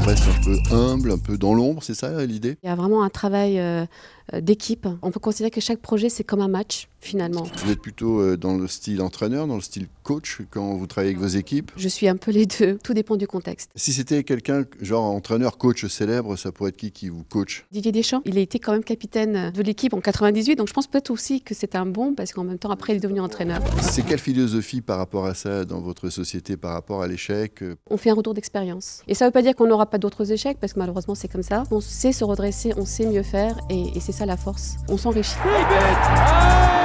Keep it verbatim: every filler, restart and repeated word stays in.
on reste un peu humble, un peu dans l'ombre, c'est ça l'idée? Il y a vraiment un travail euh, d'équipe. On peut considérer que chaque projet, c'est comme un match, finalement. Vous êtes plutôt dans le style entraîneur, dans le style coach, quand vous travaillez avec vos équipes? Je suis un peu les deux, tout dépend du contexte. Si c'était quelqu'un, genre entraîneur, coach célèbre, ça pourrait être qui qui vous coach? Didier Deschamps, il a été quand même capitaine de l'équipe en quatre-vingt-dix-huit, donc je pense peut-être aussi que c'est un bon, parce qu'en même temps, après, il est devenu entraîneur. C'est quelle philosophie par rapport à ça dans votre société, par rapport à l'échec? On fait un retour d'expérience. Et ça ne veut pas dire qu'on n'aura pas d'autres échecs, parce que malheureusement, c'est comme ça. On sait se redresser, on sait mieux faire, et, et c'est ça la force. On s'enrichit.